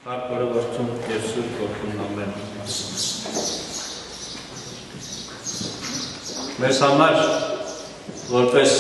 Հարկ որդուն և սուրբ որդուն ամեն Մեզ համար որպես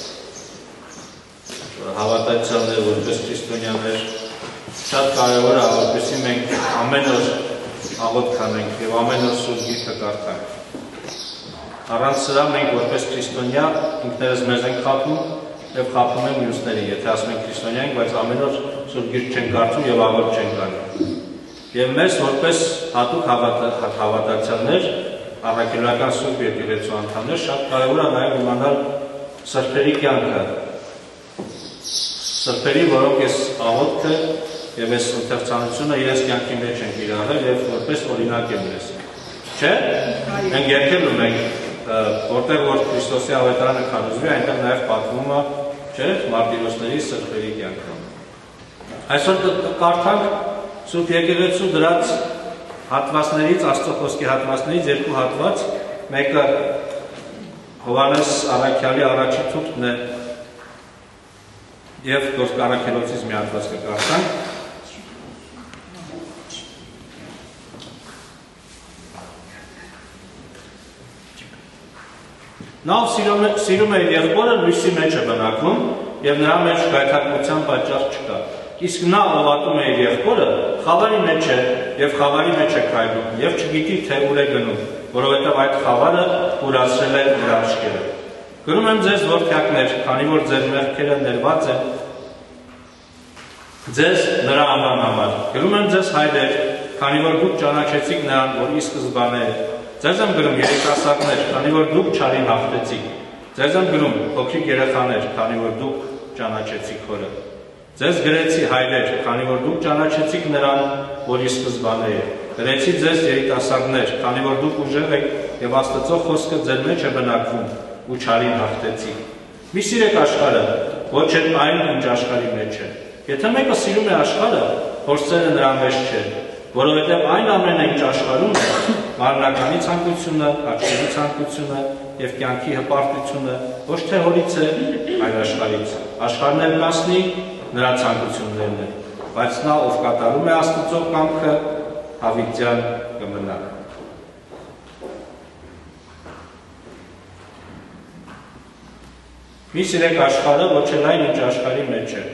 հավատացյալներ, որպես քրիստոնյաներ շատ կարևոր է, որպեսզի մենք ամեն օր աղոթք անենք և ամեն օր սուրբ գիրքը կարդանք։ Առանց սրա մենք որպես քրիստոնյա ինքներս մեզ ենք խաբում և խաբում ենք մյուսներին, եթե ասում ենք քրիստոնյա ենք, բայց ամեն օր սուրբ գիրք չենք կարդում և աղոթք չենք անում։ Եվ մեզ որպես հատուկ հավատացյալներ, առաքելական սուրբ եկեղեցու անդամներ շատ կարևոր է նաև իմանալ սրբերի կյանքը։ Սրբերի, որոնք այս աղոթքը և այս ընթերցանությունը իրենց կյանքի մեջ են կիրառել և որպես օրինակ են մեզ։ Չէ՞։ Մենք երգել ունենք, որտեղ որ Քրիստոսի ավետարանը քարոզվի, այնտեղ նաև պատմում է, չէ՞, մարտիրոսների սրբերի կյանքը։ Այսօր կարդանք Սուրբ եկեղեցու դրած հատվածներից, Աստծո խոսքի հատվածներից երկու հատված, մեկը Հովհաննես առաքյալի առաջի թուղթն է և Գործք առաքելոցից մի հատված կկարդանք։ Նա սիրում է եղբորը լույսի մեջ է բնակվում և նրա մեջ գայթակղության պատճառ չկա։ Իսկ նա ով ատում է իր եղբորը, խավարի մեջ է և խավարի մեջ է քայլում և չգիտի թե ուր է գնում, որովհետև այդ խավարը կուրացրել է նրա աչքերը։ Գրում եմ ձեզ որդյակներ, քանի որ ձեր մեղքերը ներված են ձեզ նրա անվան համար։ Գրում եմ ձեզ հայրեր, քանի որ դուք ճանաչեցիք նրան, որ ի սկզբանե է։ Ձեզ եմ գրում երիտասարդներ, քանի որ դուք չարին հաղթեցիք։ Ձեզ եմ գրում փոքրիկ երեխաներ, քանի որ դուք ճանաչեցիք Հորը։ Ձեզ գրեցի հայրեր, քանի որ դուք ճանաչեցիք նրան, որ ի սկզբանե է։ Գրեցի ձեզ երիտասարդներ, քանի որ դուք ուժեղ եք և Աստծո խոսքը ձեր մեջ է բնակվում ու չարին հաղթեցիք։ Մի սիրեք աշխարհը, ոչ այն, ինչ աշխարհի մեջ է։ Եթե մեկը սիրում է աշխարհը, փորձելը նրա մեջ չէ, որովհետև այն ամենը, ինչ աշխարհում է, մարմնականի ցանկությունը, աչքերի ցանկությունը և կյանքի հպարտությունը, ոչ թե Հորից է, այլ աշխարհից։ Աշխարհն էլ կասնի նրա ցանկություններն են, բայց նա, ով կատարում է Աստծո կամքը, հավիտյան կմնա։ Մի սիրեք աշխարհը, ոչ էլ այն, ինչ աշխարհի մեջ է։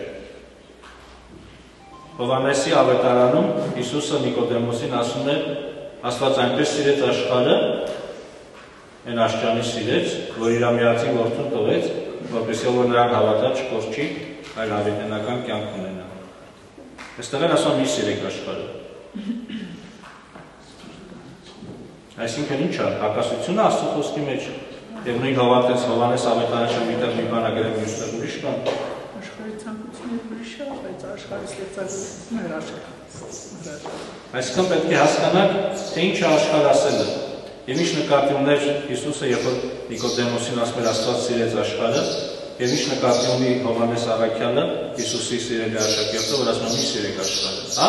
Հովհաննեսի ավետարանում Հիսուսը Նիկոդեմոսին ասում է, Աստված այնպես սիրեց աշխարհը, այն աշճանի սիրեց, որ իր միածին որդուն տվեց, որպեսզի ով նրան հավատա չկորչի, այլ հավիտենական կյանք ունենա։ Այստեղ էլ ասում մի սիրեք աշխարհը։ Այսինքն ինչ է, հակասությունը Աստծո խոսքի մեջ, և նույն Հովհաննես ավետարանը միտեղ մի բան գրել մյուսներ ուրիշ բան։ Աշխարհի ցանկությունները ուրիշ է, բայց աշխարհի ստեղծագործությունն մեր աշխարհը։ Այսինքն պետք է հասկանանք, թե ինչ է աշխարհ ասելը։ Եվ ինչ նկատի ուներ Հիսուսը, երբ որ Նիկոդեմոսին ասում էր Աստված սիրեց աշխարհը, և ինչ նկատի ունի Հովհաննես առաքյալը Հիսուսի սիրելի աշակերտը, որ ասում է մի սիրեք աշխարհը, հա?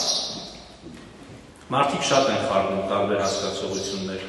Մարդիկ շատ են խառնում տարբեր հասկացողություններ։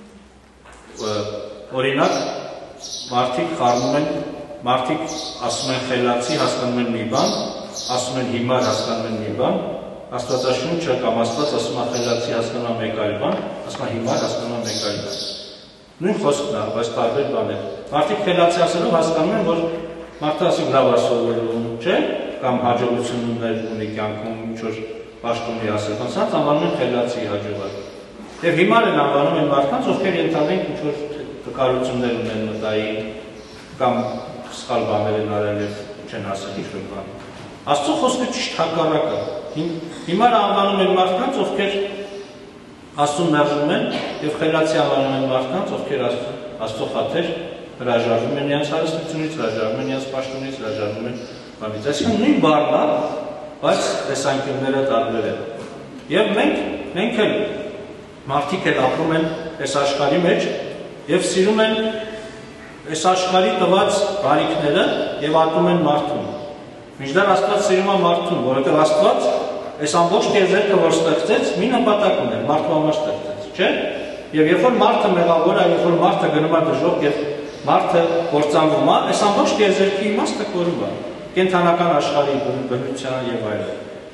Օրինակ, մարդիկ խառնում են, մարդիկ ասում են խելացի, հասկանում են մի բան, ասում են հիմար, հասկանում են մի բան, Աստվածաշունչը կամ Աստված ասում է խելացի, հասկանում է մեկ այլ բան, ասում է հիմար, հասկանում է մեկ այլ բան։ Նույն խոսքն է, բայց տարբեր բաներ։ Մարդիկ խելացի ասելով հասկանում են, որ մարդը ասում լավ է սովորում, չէ՞, կամ հաջողություններ ունի կյանքում, ինչ-որ պաշտոն ունի ասել, ոնց անվանում են խելացի հաջողակ։ Եվ հիմար են անվանում են մարդկանց, ովքեր ենթադրենք ինչ-որ տկարություններ ունեն մտային, կամ սխալ բաներ են արել և չեն ասել ինչ-որ բան։ Աստծո խոսքը ճիշտ հակառակը։ Հիմար անվանում են մարդկանց, ովքեր Աստծուն մերժում են և խելացի անվանում են մարդկանց, ովքեր Աստծո խաթեր հրաժարվում են իրենց հարստությունից, հրաժարվում են իրենց պաշտոնից, հրաժարվում են բանից։ Այսինքն նույն բառն է, բայց տեսանկյունները տարբեր են։ Եվ մենք էլ մարդիկ էլ ապրում են այս աշխարհի մեջ և սիրում են այս աշխարհի տված բարիքները և ատում են մարդուն։ Մինչդեռ Աստված սիրում է մարդուն, որովհետև Աստված այս ամբողջ տիեզերքը, որ ստեղծեց, մի նպատակ ուներ, մարդու համար ստեղծեց, չէ՞։ Եվ երբ որ մարդը մեղավոր է, երբ որ մարդը գնում է դժոխք և մարդը կործանվում է, այս ամբողջ տիեզերքի իմաստը կորում է, կենդանական աշխարհի բնության և այլն։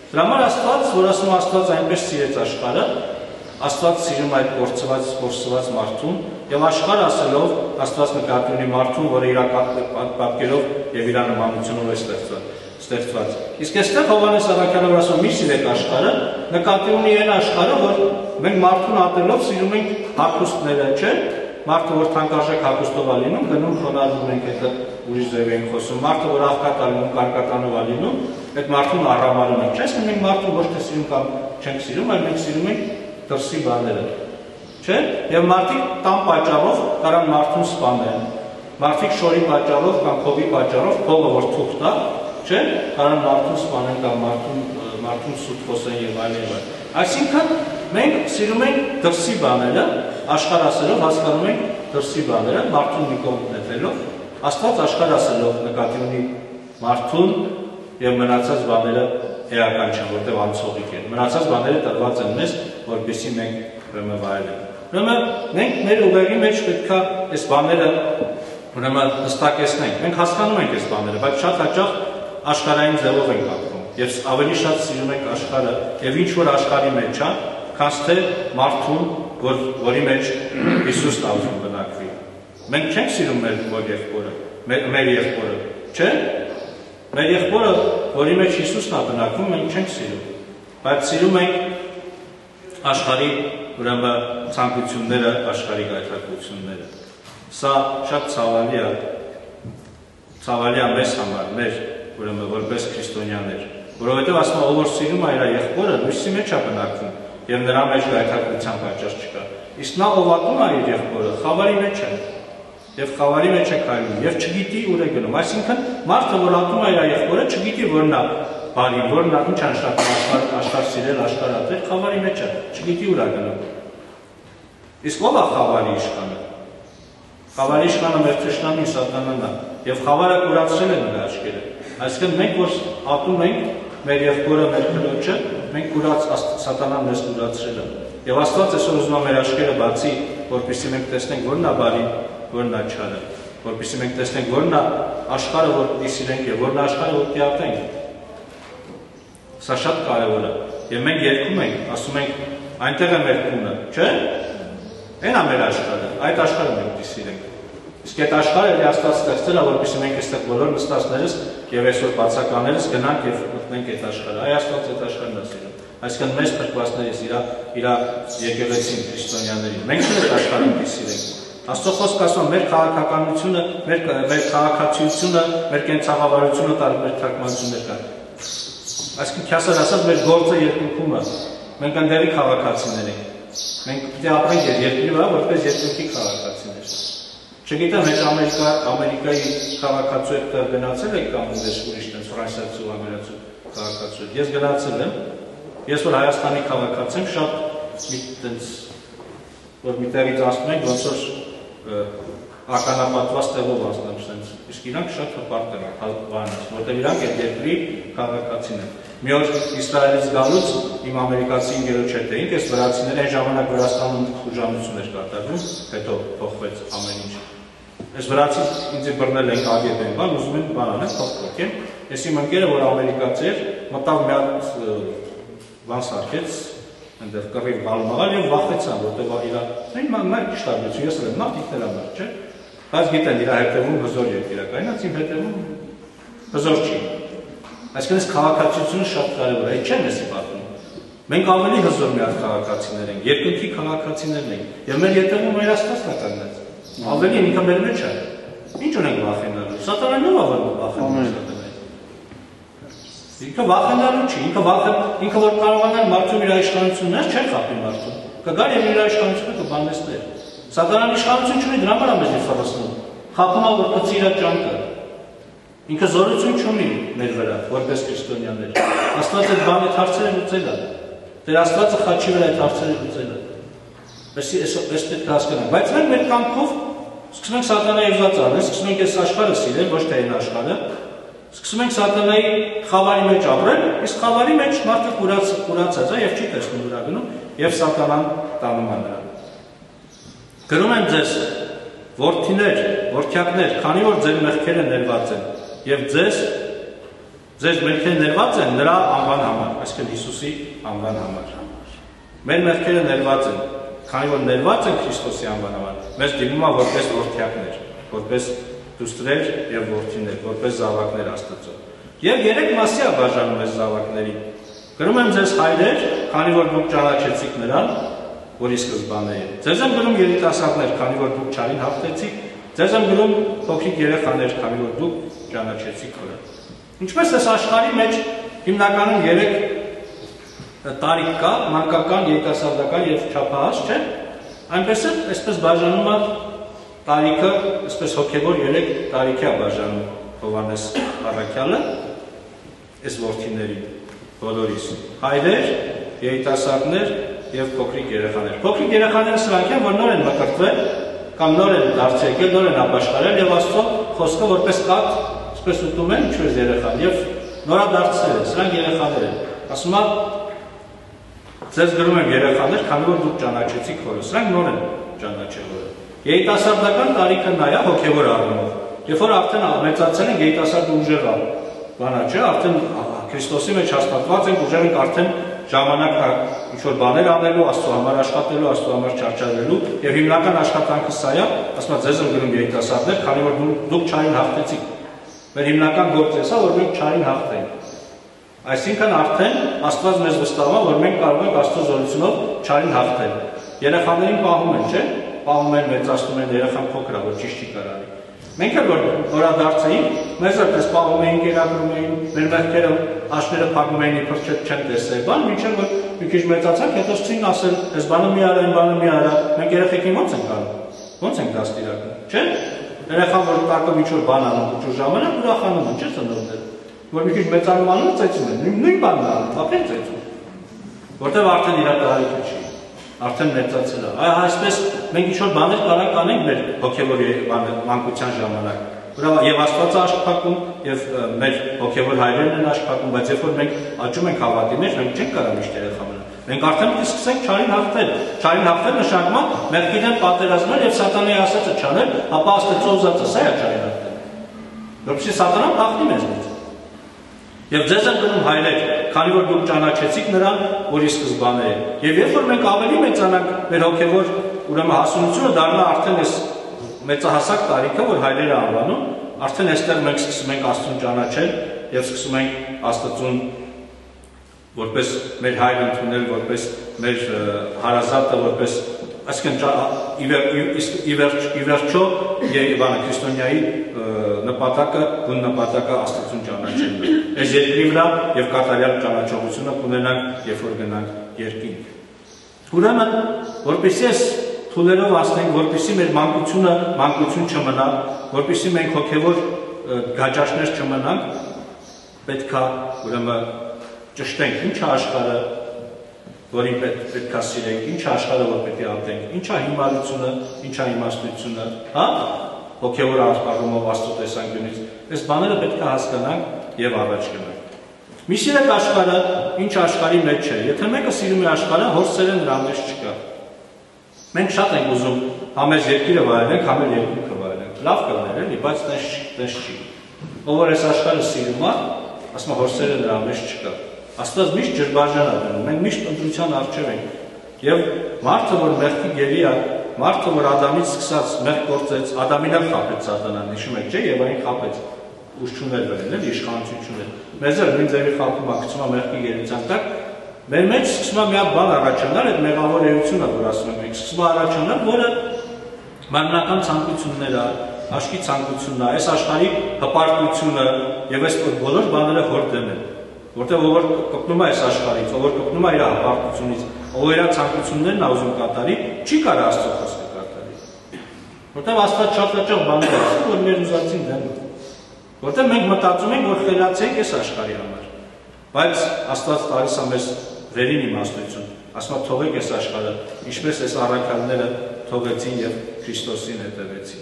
Դրա համար Աստված, որ ասում Աստված այնպես սիրեց աշխարհը, Աստված սիրում այդ կորցված մարդուն, եւ աշխարհ ասելով Աստված նկատի ունի մարդուն, որը իր պատկերով եւ իր նմանությունով է ստեղծված։ Իսկ այստեղ Հովհաննես առաքյալը ասում մի սիրեք աշխարհը, նկատի ունի այն աշխարհը, որ մենք մարդուն ատելով սիրում ենք հագուստները, չէ՞։ Մարդը որ թանկարժեք հագուստով է լինում, գնում խոնարհվում ենք, հետո ուրիշ ձև ենք խոսում։ Մարդը որ աղքատ է լինում, կարկատանով է լինում, այդ մարդուն առամարում ենք, չէ՞։ Մենք մարդուն ոչ թե սիրում կամ չենք սիրում, այլ մենք սիրում ենք դրսի բաները, չէ՞։ Եվ մարդիկ տան պատճառով կարան մարդուն սպանեն։ Մարդիկ շորի պատճառով կամ փողի պատճառով, փողը որ թուղթ տա, չէ՞, կարան մարդուն սպանեն կամ մարդուն սուտ խոսեն եւ այլն։ Այսինքն մենք սիրում ենք դրսի բաները, աշխարհ ասելով հասկանում ենք դրսի բաները, մարդուն մի կողմ նետելով, Աստված աշխարհ ասելով նկատի ունի մարդուն եւ մնացած բաները էական չեն, որտեղ անցողիկ են։ Մնացած բաները տրված են մեզ, որպեսզի մենք ուրեմն վայելենք։ Ուրեմն մենք մեր ուղեղի մեջ պետքա այս բաները ուրեմն հստակեցնենք։ Մենք հասկանում ենք այս բաները, բայց շատ հաճախ աշխարհային ձևով ենք ապրում եւ ավելի շատ սիրում ենք աշխարհը եւ ինչ որ աշխարհի մեջ է, քան թե մարդուն, որի մեջ Հիսուսն է ուզում բնակվի։ Մենք չենք սիրում մեր եղբորը, չէ՞։ Մեր եղբորը, որի մեջ Հիսուսն է բնակվում, մենք չենք սիրում, բայց սիրում ենք աշխարհի ուրեմն ցանկությունները, աշխարհի գայթակղությունները։ Սա շատ ցավալի է մեզ համար, մեր ուրեմն որպես քրիստոնյաներ, որովհետև ասում ով որ սիրում է իր եղբորը, լույսի մեջ է բնակվում եւ նրա մեջ գայթակղության պատճառ չկա։ Իսկ նա ով ատում է իր եղբորը, խավարի մեջ է եւ խավարի մեջ է քայլում եւ չգիտի ուր է գնում։ Այսինքն մարդը որ ատում է իր եղբորը, չգիտի որն է բարի, որն է ինչ անշտապ աշխարհ սիրել, աշխարհ ատել, խավարի մեջ է, չգիտի ուր է գնում։ Իսկ ով է խավարի իշխանը։ Խավարի իշխանը մեր թշնամին սատանան է եւ խավարը կուրացրել է նրա աչքերը։ Այսինքն մենք որ ատում ենք մեր եղբորը, մեր քրոջը, մենք սատանան մեզ կուրացրել է։ Եվ Աստված այսօր ուզում է մեր աչքերը բացի, որպեսզի մենք տեսնենք որն է բարի, որն է չարը, որպեսզի մենք տեսնենք որն է աշխարհը, որ պիտի սիրենք եւ որն է աշխարհը, որ պիտի ատենք։ Սա շատ կարեւոր է։ Եվ մենք երգում ենք, ասում ենք այնտեղ է մեր տունը, չէ՞։ Այն է մեր աշխարհը, այդ աշխարհը մենք պիտի սիրենք։ Իսկ այդ աշխարհը Աստված ստեղծել է, որպեսզի մենք այստեղ բոլոր նստածներս եւ այսօր բացականներս գնանք եւ մտնենք այդ աշխարհը։ Այ Աստված այդ աշխարհն է սիրում։ Այսինքն մեզ փրկվածներից իր եկեղեցին, քրիստոնյաներին։ Մենք էլ այդ աշխարհին պիտի սիրենք։ Աստծո խոսքը ասում մեր քաղաքականությունը, մեր քաղաքացիությունը, մեր կենցաղավարությունը տարբեր թարգմանություններ կան։ Այսինքն քյասար ասած մեր գործը երկնքում է։ Մենք ընդդերի քաղաքացիներ ենք։ Մենք պիտի ապրենք երկրի վրա որպես երկնքի քաղաքացիներ։ Չգիտեմ, հետ Ամերիկայի քաղաքացու հետ գնացել եք կամ ուրիշ տենց ֆրանսիացու, ամերիկացու քաղաքացու։ Ես գնացել եմ։ Ես որ Հայաստանի քաղաքացի եմ, շատ տենց որ մի տեղից ասում ենք, ոնց որ ականապատված տեղով ասնեմ տենց։ Իսկ իրանք շատ հպարտ են բանից, որտեղ իրանք այդ երկրի քաղաքացին են։ Մի օր Իսրայելից գալուց իմ ամերիկացի ընկերոջ հետ էինք, այս վրացիները այն ժամանակ Վրաստանում խուժանություն էր կատարվում, հետո փոխվեց ամեն ինչ։ Այս վրացի ինձ բռնել են ագետեն, բան ուզում են բան անեն, փոխվեն։ Ես իմ ընկերը, որ ամերիկացի էր, մտավ մի հատ բան սարքեց, այնտեղ կռիվ բալմաղալ եւ վախեցան, որտեղ իրա այն մայր շտաբեցու, ես էլ եմ մարդիկներ ամար, չէ՞։ Բայց գիտեն իրա հետևում հզոր երկիրակայինած, իմ հետևում հզոր չի։ Այսինքն այս քաղաքացիությունը շատ կարևոր է, այդ չեմ էսի պատմում։ Մենք ավելի հզոր մի հատ քաղաքացիներ ենք, երկնքի քաղաքացիներն ենք, եւ մեր հետևում մեր Աստվածն է կանգնած։ Ավելի ինքը մեր մեջ է։ Ինչ ունենք վախենալու։ Սատանան ով է վախենում սատանային։ Ինքը վախենալու չի, ինքը որ կարողանար մարդու իր իշխանություններ չեն խախտի մարդուն։ Կգար եւ իր իշխանությունը կբանեցներ։ Սատանան իշխանություն չունի, դրա համար է մեզ ֆորոսնում։ Խափում է որ կծի իր ճանկը։ Ինքը զորություն չունի մեր վրա, որպես քրիստոնյաներ։ Աստված այդ բանը հարցերը լուծել է։ Դեր Աստվածը խաչի վրա այդ հարցերը լուծել է։ Այս պետք է հասկանանք, բայց մենք մեր կամքով սկսում ենք սատանայի ուզած անել, սկսում ենք այս աշխարհը սիրել, ոչ թե այն աշխարհը, սկսում ենք սատանայի խավարի մեջ ապրել, իսկ խավարի մեջ մարդը կուրացած է եւ չի տեսնում ուր գնում, եւ սատանան տանում է նրան։ Գրում եմ ձեզ, որդիներ, որդյակներ, քանի որ ձեր մեղքերը ներված են, եւ ձեզ Ձեր մեղքերը ներված են նրա անվան համար, այսինքն Հիսուսի անվան համար։ Մեր մեղքերը ներված են, քանի որ ներված են Քրիստոսի անվան համար, մեզ դիմում է որպես որդյակներ, որպես դուստրեր եւ որդիներ, որպես զավակներ Աստծո։ Եվ երեք մասի է բաժանում այս զավակներին։ Գրում եմ ձեզ հայրեր, քանի որ դուք ճանաչեցիք նրան, որի սկզբանե է։ Ձեզ եմ գրում երիտասարդներ, քանի որ դուք չարին հաղթեցիք, ձեզ եմ գրում փոքրիկ երեխաներ, քանի որ դուք ճանաչեցիք նրան։ Ինչպես այս աշխարհի մեջ հիմնականում 3 տարիք կա, մանկական, երիտասարդական եւ չափահաս, չէ՞։ Այնպես է, այսպես բաժանում է տարիքը, այսպես հոգեվոր 3 տարիքի է բաժանում Հովհաննես առաքյալը, այս որդիներին, բոլորիս, հայրեր, երիտասարդներ եւ փոքրիկ երեխաներ։ Փոքրիկ երեխաները սրանք են, որ նոր են մկրտվել, կամ նոր են դարձել, նոր են ապաշխարել եւ Աստծո խոսքը որպես կաթ, այսպես ուտում են ինչպես երեխան եւ նորադարձել են, սրանք երեխաներ են։ Ասում է ձեզ գրում եմ երեխաներ, քանի որ դուք ճանաչեցիք Հորը, սրանք նոր են ճանաչել Հորը։ Երիտասարդական տարիքը նա է հոգեվոր առումով։ Երբ որ արդեն մեծացել են, երիտասարդը ուժեղ է, բանա չէ, արդեն Քրիստոսի մեջ հաստատված ենք, ուժեղ ենք արդեն ժամանակ ինչ-որ բաներ անելու, Աստծո համար աշխատելու, Աստծո համար չարչարվելու եւ հիմնական աշխատանքը սա է, ասում եմ ձեզ եմ գրում երիտասարդներ, քանի որ դուք չարին հաղթեցիք։ Մեր հիմնական գործը է, որ մենք չարին հաղթենք։ Այսինքն արդեն Աստված մեզ վստահում է, որ մենք կարող ենք Աստծո զորությունով չարին հաղթել։ Երեխաներին պահում են, չէ՞, պահում են, մեծացնում են, երեխան փոքր է, որ ճիշտ չի կարելի։ Մենք էլ որ նորադարձեինք, մեզ այդպես պահում էին, կերակրում էին, մեր մեղքերը աշները փակում էին, իբր չեն տեսել, բան, մինչև որ մի քիչ մեծացանք, հետո սկսեցին ասել, այս բանը մի արա, այն բանը մի արա, մենք երեխեքին ո՞նց ենք անում, ո՞նց ենք դաստիարակում, չէ՞։ Երեխան որ տակը ինչ-որ բան անում, ինչ-որ ժամանակ ուրախանում են, չէ՞ ծնողները, որ մի քիչ մեծանում անում, ծեծում են, նույն բանն է անում, ապա ծեծում, որտեղ արդեն իր տարիքը չի, արդեն մեծացել է։ Այսպես մենք ինչ-որ բաներ կարող անենք մեր հոգևոր մանկության ժամանակ, Ուրեմն եւ Աստվածը աշխատում եւ մեր հոգեվոր հայրերն են աշխատում, բայց երբ որ մենք աճում ենք հավատի մեջ, մենք չենք կարող միշտ երեխա մնալ։ Մենք արդեն պետք է սկսենք չարին հաղթել։ Չարին հաղթել նշանակում է մեղքի դեմ պատերազմել եւ սատանայի ասածը չանել, ապա Աստծո ուզածը սա է չարին հաղթել։ Որպեսզի սատանան փախնի մեզնից։ Եվ ձեզ են գնում հայրեր, քանի որ դուք ճանաչեցիք նրան, որի սկզբանե է։ Եվ երբ որ մենք ավելի մեծանանք մեր հոգեվոր ուրեմն հասունությունը դառնա արդեն այս մեծահասակ տարիքը, որ հայրերը անվանում, արդեն այստեղ մենք սկսում ենք Աստծուն ճանաչել եւ սկսում ենք Աստծուն որպես մեր հայր ընդունել, որպես մեր հարազատը, որպես այսինքն ի վերջո Եվան քրիստոնյայի նպատակը, գույն նպատակը Աստծուն ճանաչելն է։ Այս երկրի վրա եւ կատարյալ ճանաչողությունը կունենանք, երբ որ գնանք երկինք։ Ուրեմն, որպեսզի այս թուլերով ասենք, որպեսզի մեր մանկություն չմնա, որպեսզի մենք հոգևոր գաճաշներ չմնանք, պետք է ուրեմն ճշտենք ինչ է աշխարհը, որին պետք է սիրենք, ինչ է աշխարհը, որ պետք է ապրենք, ինչ է հիմարությունը, ինչ է իմաստությունը, հա, հոգևոր առումով Աստծո տեսանկյունից, այս բաները պետք է հասկանանք եւ առաջ գնանք։ Մի սիրեք աշխարհը, ինչ աշխարհի մեջ է, եթե մեկը սիրում է աշխարհը, հոր սերը նրա մեջ չկա։ Մենք շատ ենք ուզում համեզ երկիրը վայելենք, համեր երկիրը վայելենք։ Լավ կլներ էլի, բայց տես չի։ Ով որ այս աշխարհը սիրում է, ասում է հոր սերը նրա մեջ չկա։ Աստված միշտ ջրբաժան է դնում, մենք միշտ ընտրության առջև ենք։ Եվ մարդը, որ մեղքի գերի է, մարդը, որ Ադամից սկսած մեղք գործեց, Ադամին էլ խաբեց սատանան, հիշում եք, չէ՞, Եվային խաբեց, ուժ չուներ վրան, էլ իշխանություն չուներ։ Մեզ էլ նույն ձևի խաբում է, գցում է մեղքի գերության տակ։ Մեր մեջ սկսում է մի հատ բան առաջանալ, այդ մեղավոր էությունը, որ ասում ենք, սկսում է առաջանալ, որը մարմնական ցանկությունները, աշխարհի ցանկությունն է, այս աշխարհի հպարտությունը եւ այս բոլոր բաները հոր դեմ են։ Որտեղ ով որ կպնում է այս աշխարհից, ով որ կպնում է իր հպարտությունից, ով իր ցանկություններն է ուզում կատարի, չի կարող Աստծո խոսքը կատարի։ Որտեղ Աստված շատ հաճախ բաներ ասում, որ մեր ուզածին դեմ է։ Որտեղ մենք մտածում ենք, որ խելացենք այս աշխարհի համար։ Բայց Աստված տալիս է մեզ վերին իմաստություն, ասում է թողեք այս աշխարհը, ինչպես այս առաքյալները թողեցին եւ Քրիստոսին հետևեցին։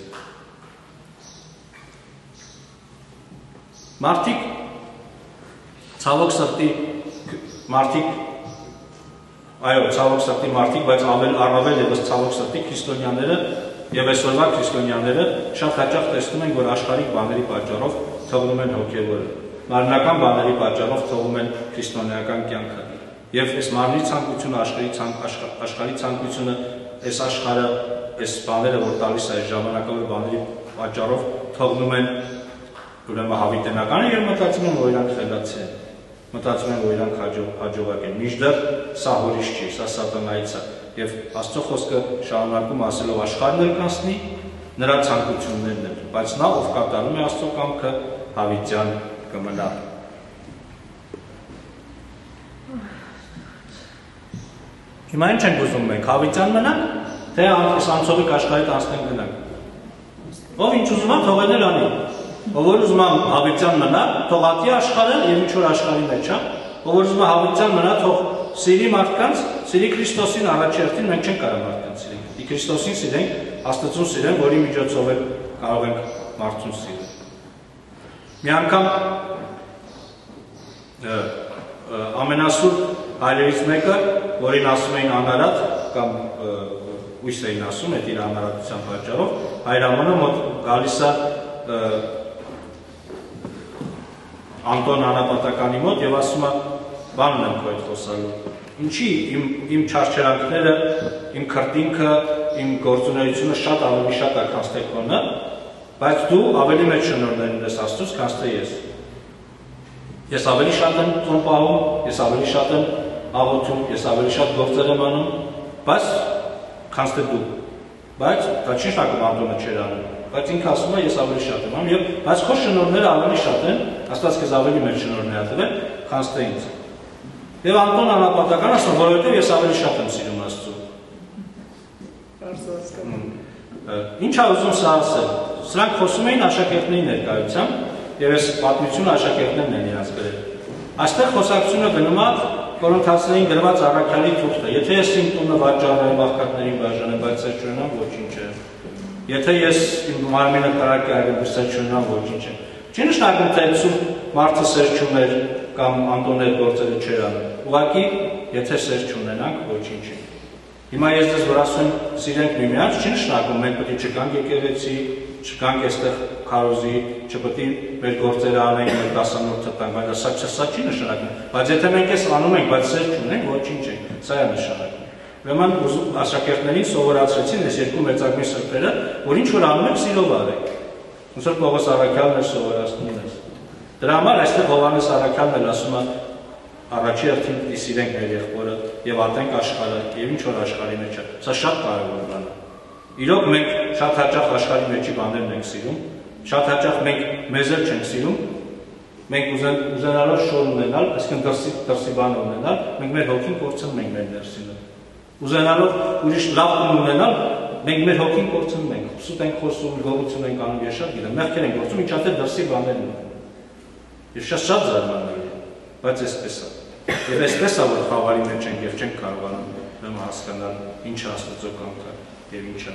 Մարդիկ ցավոք սրտի մարդիկ, այո, ցավոք սրտի մարդիկ, բայց առավել եւս ցավոք սրտի քրիստոնյաները եւ այսօրվա քրիստոնյաները շատ հաճախ տեսնում են, որ աշխարհիկ բաների պատճառով թողնում են հոգեվորը։ մարմնական բաների պատճառով թողում են քրիստոնեական կյանքը։ Եվ այս մարմնի ցանկությունը, աշխարհի ցանկությունը, այս աշխարհը, այս բաները, որ տալիս է ժամանակավոր բաների պատճառով թողնում են ուրեմն հավիտենականը եւ մտածում են, որ իրանք խելացի են։ Մտածում են, որ իրանք հաջողակ են։ Մինչդեռ սա հորից չի, սա սատանայից է։ Եվ Աստծո խոսքը շարունակում ասելով աշխարհն էլ կանցնի, նրա ցանկություններն են, բայց նա ով կատարում է Աստծո կամքը, հավիտյան կմնա։ Հիմա ինչ ենք ուզում մենք, հավիտյան մնանք, թե այս անցողիկ աշխարհից անցնենք գնանք։ Ով ինչ ուզում է, թող էլ անի։ Ով որ ուզում է հավիտյան մնա, թող ատի աշխարհը եւ ինչ որ աշխարհի մեջ է, ով որ ուզում է հավիտյան մնա, թող սիրի մարդկանց, սիրի Քրիստոսին առաջի հերթին, մենք չենք կարող մարդկանց սիրենք։ Ի Քրիստոսին սիրենք, Աստծուն սիրենք, որի միջոցով էլ կարող ենք մարդուն սիրել։ Մի անգամ ամենասուրբ հայրերից մեկը, որին ասում էին անարատ կամ ույս էին ասում, այդ իր անարատության պատճառով, հայրամանը մոտ գալիս է Անտոն անապատականի մոտ եւ ասում է բանն եմ քո հետ խոսալու։ Ինչի իմ չարչարանքները, իմ քրտինքը, իմ գործունեությունը շատ ավելի շատ է, քան թե քոնը, բայց դու ավելի մեծ շնորհներ ունես Աստծուց, քան թե ես։ Ես ավելի շատ եմ տուն պահում, ես ավելի շատ եմ աղոթում, ես ավելի շատ գործեր եմ անում, բայց քան թե դու։ Բայց դա չի շակում Անտոնը չեր անում, բայց ինքը ասում է ես ավելի շատ եմ անում, եւ բայց քո շնորհները ավելի շատ են, Աստված քեզ ավելի մեծ շնորհներ ա տվել, քան թե ինձ։ Եվ Անտոն անապատական ասում, որովհետև ես ավելի շատ եմ սիրում Աստծուն։ Ինչ է ուզում սա ասել։ Սրանք խոսում էին աշակերտների ներկայությամբ, եւ այս պատմությունը աշակերտներն են իրաց գրել։ Այստեղ խոսակցությունը գնում է Կորինթացիներին գրված առաքյալի թուղթը։ Եթե ես իմ տունը վաճառեմ, աղքատներին բաժանեմ, բայց սեր չունենամ, ոչինչ է։ Եթե ես իմ մարմինը կրակի այրեմ, սեր չունենամ, ոչինչ է։ Չի նշանակում, թե սուրբ մարդը սեր չուներ կամ Անտոնը գործերը չէր անում։ Ուղղակի, եթե սեր չունենանք, ոչինչ է։ Հիմա ես դες որ ասում սիրենք միմյանց, չի նշանակում մենք պետք է չգանք եկեղեցի, չգանք այստեղ քարոզի, չպետք է մեր գործերը անենք, մեր դասանորդը տանք, բայց սա չի նշանակում։ Բայց եթե մենք էս անում ենք, բայց սեր չունենք, ոչինչ է, սա է նշանակում։ Ուրեմն աշակերտներին սովորացրեցին այս երկու մեծագույն սրբերը, որ ինչ որ անում եք, սիրով արեք։ Ոնց որ Պողոս առաքյալն էր սովորացնում ես։ Դրա համար այստեղ Հովհաննես առաքյալն էլ ասում է առաջի հերթին սիրենք մեր եղբորը եւ ատենք աշխարհը եւ ինչ որ աշխարհի մեջ է։ Սա շատ կարեւոր բան է։ Իրոք մենք շատ հաճախ աշխարհի մեջի բաներն ենք սիրում, շատ հաճախ մենք մեզ էլ չենք սիրում, մենք ուզենալով շոր ունենալ, այսինքն դրսի բան ունենալ, մենք մեր հոգին կորցնում ենք մեր ներսինը։ Ուզենալով ուրիշ լավ ունենալ, մենք մեր հոգին կորցնում ենք, սուտ ենք խոսում, գողություն ենք անում, ես շատ գիտեմ, մեղքեր ենք գործում, ինչա թե դրսի բաներն են։ Ես շատ զարմանալի եմ, բայց այսպես է։ Եվ այսպես է, որ խավարի մեջ ենք եւ չենք կարողանում հասկանալ ինչ է Աստծո կամքը եւ ինչը։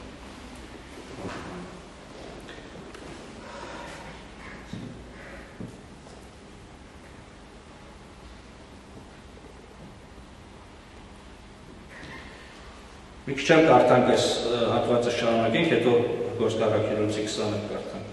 Մի քիչ կարդանք այս հատվածը շարունակենք, հետո Գործառաքելոցի 20-ը կարդանք։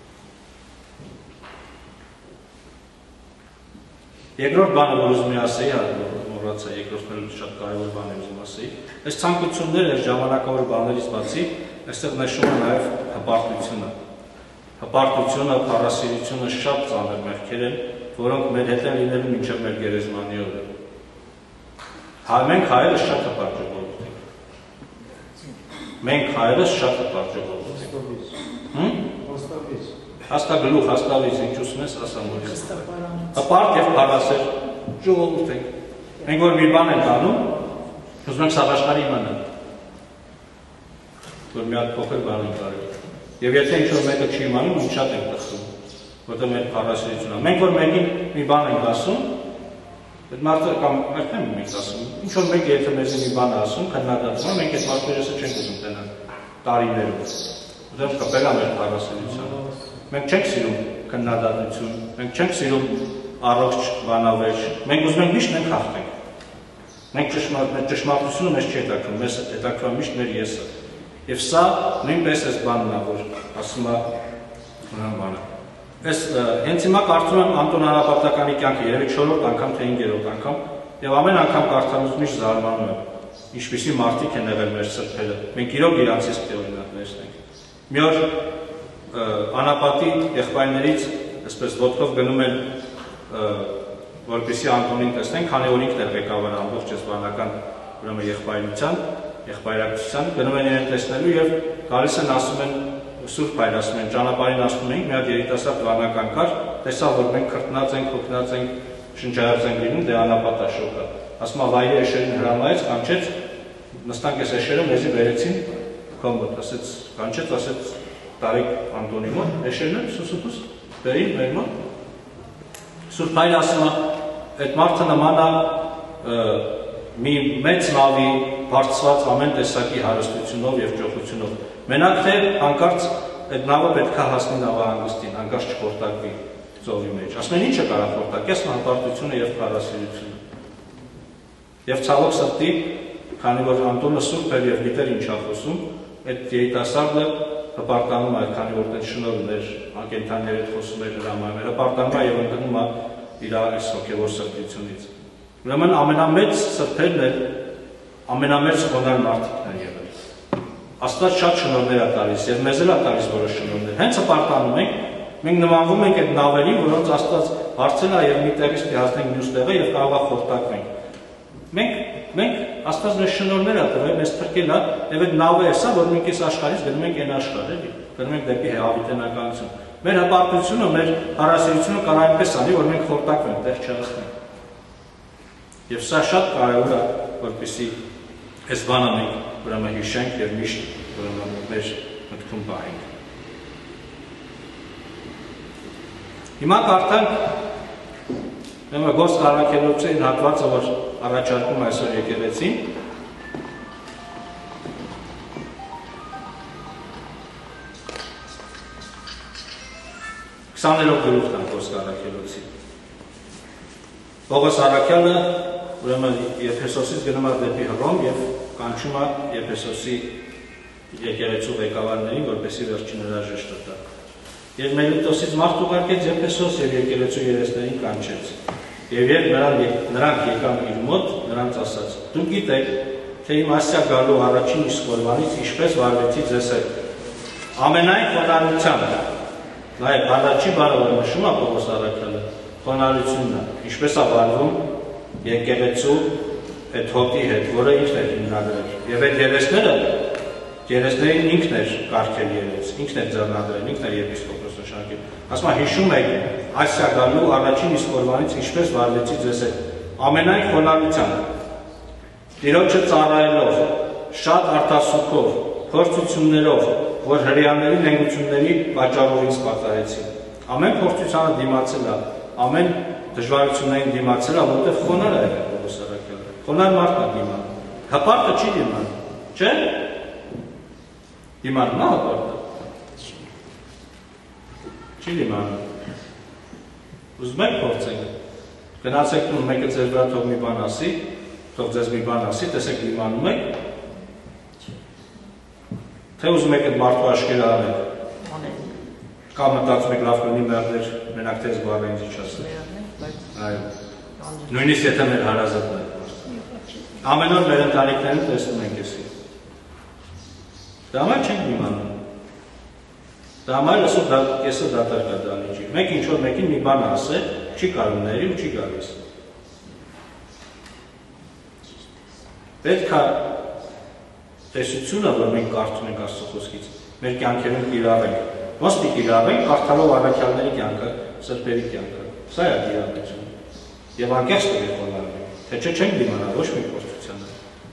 Երկրորդ բանը, որ ուզում եմ ասեի, մոռացա, երկրորդն էլ շատ կարևոր բան եմ ուզում ասեի։ Այս ցանկությունները, այս ժամանակավոր բաներից բացի, այստեղ նշում է նաև հպարտությունը։ Հպարտությունը, փառասիրությունը շատ ծանր մեղքեր են, որոնք մեր հետ են լինելու մինչև մեր գերեզմանի օրը։ Մենք հայերս շատ հպարտ ժողովուրդ ենք։ Մենք հայերս շատ հպարտ ժողովուրդ ենք։ Հաստագլուխ, հաստավից, ինչ ուզում ես, ասամ որ ես։ Հպարտ և փառասեր ժողովուրդ ենք։ Մենք որ մի բան ենք անում, ուզում ենք սաղ աշխարհի իմանալ, որ մի հատ փոքր բան ենք արել։ Եվ եթե ինչ-որ մեկը չի իմանում, մենք շատ ենք տխրում, որտեղ մեր փառասիրությունը։ Մենք որ մեկին մի բան ենք ասում, այդ մարդը կամ այդքան մենք ասում, ինչ-որ մեկը եթե մեզի մի բան ասում, քննադատում, մենք այդ մարդերեսը չենք ուզում տենալ տարիներով։ Ուզում կպել է մեր փառասիրությունը։ Մենք չենք սիրում քննադատություն, մենք չենք սիրում առողջ բանավեճ, մենք ուզում ենք միշտ մենք հաղթենք։ Մենք ճշմարտությունը մեզ չի հետաքրքրում, մեզ հետաքրքրում միշտ մեր եսը։ Եվ սա նույնպես էս բանն է, որ ասում է ուրան բանը։ Հենց հիմա կարծում եմ Անտոն Հանրապետականի կյանքը երևի 4-րդ անգամ թե 5-րդ անգամ եւ ամեն անգամ կարդալուց միշտ զարմանում եմ ինչպիսի մարդիկ են եղել մեր սրբերը մենք իրոք իրանցից պետք է օրինակ վերցնենք մի օր Անապատի եղբայրներից այսպես ոտքով գնում են որպեսզի Անտոնին տեսնեն քանի որ ինքն է ղեկավարը ամբողջ զբաղական ուրեմն եղբայրակցության գնում են իրեն տեսնելու եւ գալիս են ասում են Սուրբ Հայր ասում են ճանապարհին ասում ենք մի հատ երիտասարդ վանական կար տեսավ որ մենք քրտնած ենք հոգնած ենք շնչայած ենք լինում դե Անապատա շոկը ասում է վայրի էշերին հրամայեց կանչեց նստանք այս էշերը մեզի վերեցին կոմոդ ասեց կանչեց ասեց տարեք Անտոնի մոտ էշերն սուսուփուս բերին մեր մոտ Սուրբ Հայր ասում է այդ մարդը նման է մի մեծ նավի բարձրացած ամեն տեսակի հարստությունով եւ ճոխությունով մենակ թե հանկարծ այդ նավը պետք է հասնի նավահանգստին հանկարծ չխորտակվի ծովի մեջ ասում են ինչը կարող խորտակի ասում հպարտությունը եւ քարասիրությունը եւ ցավոք սրտի քանի որ Անտոնը սուրբ էր եւ գիտեր ինչ է խոսում այդ երիտասարդը հպարտանում է քանի որ այդ շնորհն էր ակենթանների հետ խոսում էր հրամայում հպարտանում է եւ ընկնում է իր այս հոգեվոր սրբությունից ուրեմն ամենամեծ սրբերն էլ ամենամեծ խոնար մարդիկն են եղել Աստված շատ շնորհներ է տալիս եւ մեզ էլ է տալիս որոշ շնորհներ հենց հպարտանում մենք նմանվում ենք այդ նավերին որոնց Աստված հարցել է եւ մի տեղից հասնենք մյուս տեղը եւ կարող է խորտակվենք մենք Աստված մեզ շնորհներ է տվել մեզ փրկել է եւ այդ նավը է սա որ մենք այս աշխարհից գնում ենք այն աշխարհ էլի գնում ենք դեպի հավիտենականություն մեր հպարտությունը մեր հարասիրությունը կարող այնպես անի որ մենք խորտակվենք տեղ չհասնենք եւ սա շատ կարեւոր է որպեսզի այս բանը մենք ուրեմն հիշենք եւ միշտ ուրեմն մեր մտքում պահենք հիմա կարդանք ուրեմն Գորս Արաքելոցի հատվածը որ առաջարկում այսօր եկեղեցին Քսաներորդ գլուխն է Գորս Արաքելոցի Պողոս Արաքյալը ուրեմն Եփեսոսից գնում է դեպի Հռոմ եւ կանչում է Եփեսոսի եկեղեցու ղեկավարներին, որպեսզի վերջին հրաժեշտը տա։ Եվ Մելիտոսից մարդ ուղարկեց Եփեսոս եւ եկեղեցու երեսներին կանչեց։ Եվ երբ նրանք եկան իր մոտ, նրանց ասաց. Դուք գիտեք, թե իմ Ասիա գալու առաջին իսկ օրվանից ինչպես վարվեցի ձեզ հետ։ Ամենայն խոնարհությամբ։ Նայեք, առաջի բառը որ նշում է Պողոս Արաքյալը, խոնարհությունն է։ Ինչպես է վարվում եկեղեցու այդ հոտի հետ, որը ինքն է հիմնադրել։ Եվ այդ երեսներին ինքն էր կարգել երես, ինքն է ձեռնադրել, ինքն է եպիսկոպոս նշանակել։ Ասում է հիշում եք Ասիա գալու առաջին իսկ օրվանից ինչպես վարվեցի ձեզ հետ։ Ամենայն խոնարհությամբ, Տիրոջը ծառայելով, շատ արտասուքով, փորձություններով, որ հրեաների նենգությունների պատճառով ինձ պատահեցին։ Ամեն փորձությանը դիմացել է, ամեն դժվարություններին դիմացել է, որտեղ խոնարհ է եղել Պողոս Արաքյալը։ Խոնարհ մարդն է դիմանում։ Հպարտը չի դիմանում, չէ՞։ Դիմանում է հպարտը։ Չի դիմանում։ Ուզում եք փորձենք։ Գնացեք տուն, մեկը ձեր վրա թող մի բան ասի, թող ձեզ մի բան ասի, տեսեք դիմանում եք։ Թե ուզում եք այդ մարդու աչքերը անեք։ Կամ մտածում եք լավ կլինի մերներ, մենակ թե զբաղեն ինչ ասել։ Այո։ Նույնիսկ եթե մեր հարազատն է։ Ամեն օր մեր ընտանիքներում տեսնում ենք էսի։ Դա համար չենք դիմանում։ Դա համար կեսը դատարկ է դալիճի։ Մեկ ինչ-որ մեկին մի բան ասել, չի կարող ների ու չի գալիս։ Պետք է տեսությունը, որ մենք կարդում ենք Աստծո խոսքից, մեր կյանքերում կիրառենք։ Ոնց պիտի կիրառենք, կարդալով առաքյալների կյանքը, սրբերի կյանքը։ Սա է կիրառությունը։ Եվ անկեղծ պետք է խոնարհվենք, թե չէ չենք դիմանա ոչ մի փորձությանը։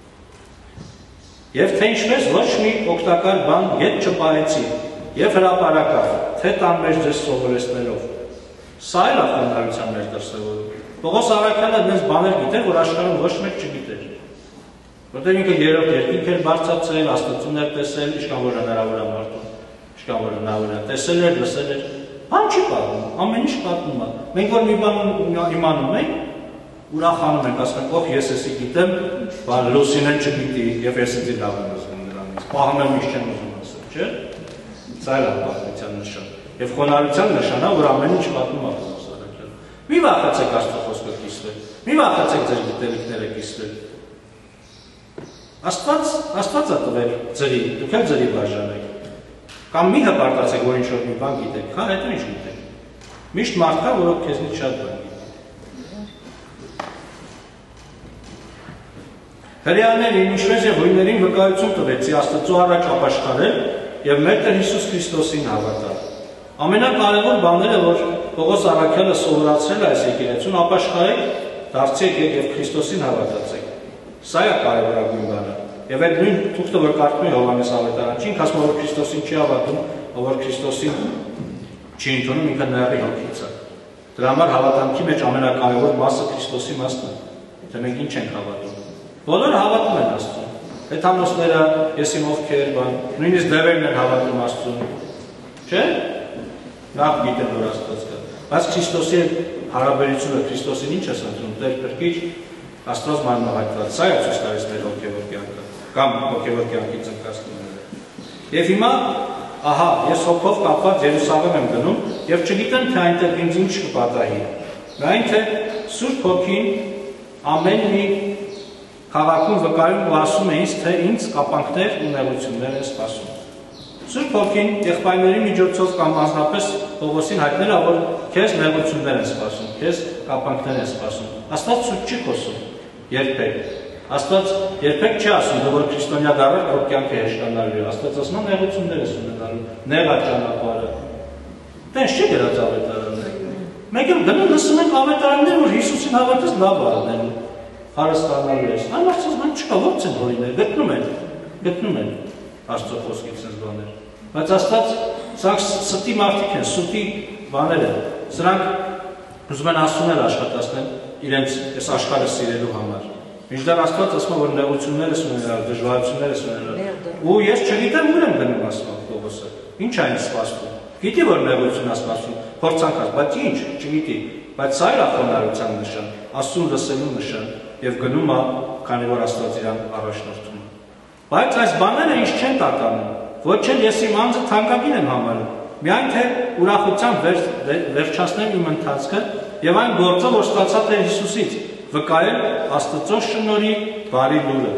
Եվ թե ինչպես ոչ մի օգտակար բան ետ չպահեցի, եւ հրապարակավ, թե տան մեջ ձեզ սովորեցնելով։ Սա էլ է խոնարհության մեր դրսևորումը։ Պողոս Արաքյալը դες բաներ գիտեր, որ աշխարհում ոչ մեկ չգիտեր։ Որտեղ ինքը երրորդ երկինք էր բարձրացել, աստծուն էր տեսել, ինչքան որ հնարավոր է մարդուն, ինչքան որ հնարավոր է տեսել էր, լսել էր, բան չի պատմում, ամեն ինչ պատմում է։ Մենք որ մի բան իմանում ենք, ուրախանում ենք, ասում ենք, ով ես էսի գիտեմ, բան Լուսինեն չգիտի, եւ ես ինձ լավ եմ զգում նրանից։ Պահում եմ ինչ չեմ ուզում ասել, չէ՞։ Սա էլ է պատմության նշան։ Եվ խոնարհության նշան է, որ ամեն ինչ պատմում է Պողոս առաքյալը։ Մի վախեցեք Աստծո խոսքը կիսվել, մի վախեցեք ձեր գիտելիքները կիսվել։ Աստված է տվել ձրի, դուք էլ ձրի բաժանեք։ Կամ մի հպարտացեք, որ ինչ-որ մի բան գիտեք, հա, հետո ինչ գիտեք։ Միշտ մարդ կա, որով քեզնից շատ բան գիտեք։ Հրեաներին, ինչպես եւ հույներին վկայություն տվեցի Աստծո առաջ ապաշխարել եւ մեր Տեր Հիսուս Քրիստոսին հավատալ։ Ամենակարևոր բաները, որ Պողոս առաքյալը սովորացրել է այս եկեղեցուն, ապաշխարեք, դարձեք եւ Քրիստոսին հավատացեք։ Սա է կարևորագույն բանը։ Եվ այդ նույն թուղթը, որ կարդում է Հովհաննես Ավետարանչին, ինքը ասում է, որ Քրիստոսին չի հավատում, որ Քրիստոսին չի ընդունում, ինքը նեղի հոգից է։ Դրա համար հավատանքի մեջ ամենակարևոր մասը Քրիստոսի մասն է։ Թե մենք ինչ ենք հավատում։ Բոլորը հավատում են Աստծուն։ Հեթանոսները, ես իմ ովքեր, նույնիսկ դևերն են հավատում Աստծուն։ Չէ՞։ Նախ գիտեն, որ Աստված կա։ Բայց Քրիստոսի հարաբերությունը, Քրիստոսին ինչ ես ընդունում, Տեր Փրկիչ, Աստված մանրահայտված, սա է ցույց տալիս մեր հոգևոր կյանքը, կամ հոգևոր կյանքի ծնկացնումները։ Եվ հիմա, ահա, ես հոգով կապված Երուսաղեմ եմ գնում, եւ չգիտեմ, թե այնտեղ ինձ ինչ կպատահի։ Միայն թե Սուրբ Հոգին ամեն մի քաղաքում վկայում ու ասում է ինձ, թե ինձ կապանքներ ու նեղություններ են սպասում։ Սուրբ Հոգին եղբայրների միջոցով կամ անձնապես Պողոսին հայտնել է, որ քեզ նեղություններ են սպասում, քեզ կապանքներ են սպասում։ Աստված ցույց չի խոսում երբեք։ Աստված երբեք չի ասում, որ քրիստոնյա դառը քո կյանքը հեշտանալու է։ Աստված ասում է նեղություններ ես ունենալու, նեղա ճանապարհը։ Տես չի գրած Ավետարանը։ Մենք էլ գնում լսում ենք Ավետարաններ, որ Հիսուսին հավատած լավ է անելու, հարստանալու ես։ Այն մարդիկ ման չկա, ո՞ց են հորինել, գտնում են Աստծո խոսքից այս բաներ։ Բայց Աստված սրանք ստի մարդիկ են, սուտի բաներ են։ Սրանք ուզում են Աստծուն աշխատացնել իրենց այս աշխարհը սիրելու համար։ Մինչդեռ Աստված ասում է, որ նեղություններ ես ունենալ, դժվարություններ ես ունենալ։ Ու ես չգիտեմ ուր եմ գնում, ասում է Պողոսը։ Ինչ է ինձ սպասում։ Գիտի, որ նեղություն է սպասում, փորձանքած, բայց ինչ, չգիտի։ Բայց սա է խոնարհության նշան, Աստծուն լսելու նշան եւ գնում է, քանի որ Աստված իրան առաջնորդում է։ Բայց այս բաները ինչ չեն տատանում, ոչ էլ ես իմ անձը թանկագին եմ համարում, միայն թե ուրախությամբ վերջացնեմ իմ ընթացքը եւ այն գործը, որ ստացա Տեր Հիսուսից, վկայել Աստծո շնորհի բարի լուրը։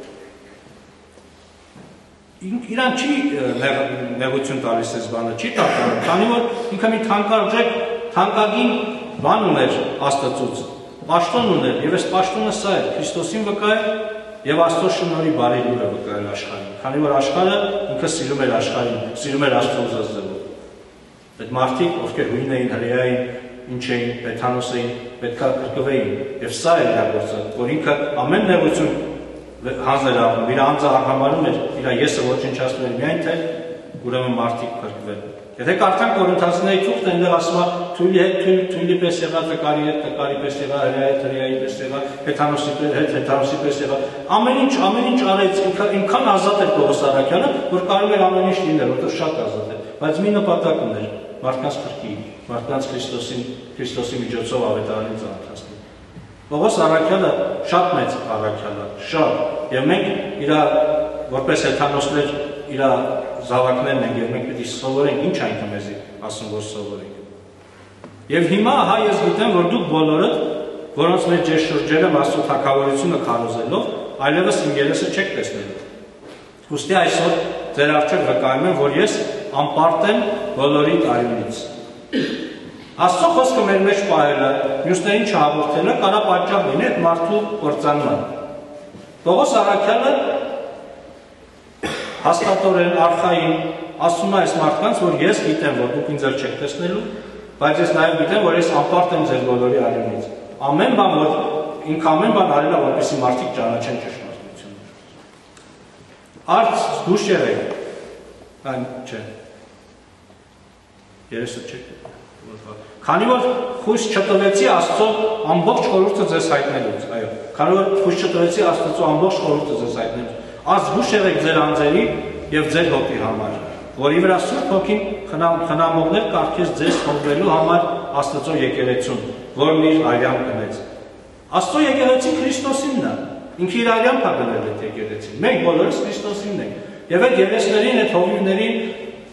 Իրան չի նեղություն տալիս այս բանը, չի տատանում, քանի որ ինքը մի թանկագին բան ուներ Աստծուց, պաշտոն ուներ, եւ այս պաշտոնը սա է, Քրիստոսին վկայել եւ Աստծո շնորհի բարի լուրը վկայել աշխարհին, քանի որ աշխարհը ինքը սիրում էր աշխարհին, սիրում էր Աստծո ուզածը։ Այդ մարդիկ, ովքեր հույն էին, հրեա էին, ինչ էին, Հեթանոս էին, պետքա կրկվեին, եւ սա է իր գործը, որ ինքը ամեն նեղություն հանձներ առնում, իր անձը համարում էր, իր եսը ոչնչացնում էր, միայն թե ուրեմն մարդիկ կրկվեն։ Եթե կարդանք Կորինթացիների թուղթը, այնտեղ ասում է թույլի պես եղա, տկարի հետ տկարի պես եղա, հրեայի պես եղա, Հեթանոսի պես եղա, ամեն ինչ արեց, ինքան ազատ էր Պողոս առաքյալը, որ կարող էր ամեն ինչ լինել, որտեղ շատ ազատ էր, բայց մի նպատակ ուներ, մարդկանց փրկի, մարդկանց Քրիստոսի միջոցով ավետարանին ծանոթացնել։ Պողոս առաքյալը շատ մեծ առաքյալ է, շատ, եւ մենք իր որպես հեթանոսներ իր զավակներն ենք եւ մենք պետք է սովորենք, ինչ այնքան մեզ ասում որ սովորենք։ Եվ հիմա ահա ես գիտեմ, որ դուք բոլորդ, որոնց մեջ ես շրջել եմ Աստծո թագավորությունը քարոզելով, այլևս իմ երեսը չեք տեսնելու։ Ուստի այսօր ձեր առջև վկայում եմ, որ ես անպարտ եմ բոլորի տարիներից։ Աստծո խոսքը մեր մեջ պահելը, մյուսներին չհաղորդելը կարա պատճառ լինի այդ մարդու կործանման։ Պողոս առաքյալը հաստատորեն արխային ասում է այս մարդկանց, որ ես գիտեմ, որ դուք ինձ չեք տեսնելու, բայց ես նաև գիտեմ, որ ես անպարտ եմ ձեր բոլորի արյունից։ Ամեն բան, որ ինքը ամեն բան արել է, որպեսզի մարդիկ ճանաչեն ճշմարտությունը։ Արդ զգուշ եղեք, այն չէ։ Երեսը չեք։ Քանի որ խույս չտվեցի Աստծո ամբողջ խորհուրդը ձեզ հայտնելուց, այո, քանի որ խույս չտվեցի Աստծո ամբողջ խորհուրդը ձեզ հայտնելուց, զգուշ եղեք ձեր անձերի եւ ձեր հոգի համար, որի վրա Սուրբ Հոգին խնամողներ կարգեց ձեզ հոգվելու համար Աստծո եկեղեցուն, որն իր արյամբ գնեց։ Աստծո եկեղեցին Քրիստոսինն է, ինքը իր արյամբ է գնել այդ եկեղեցին։ Մենք բոլորս Քրիստոսինն ենք։ Եվ այդ երեսներին, այդ հովիվներին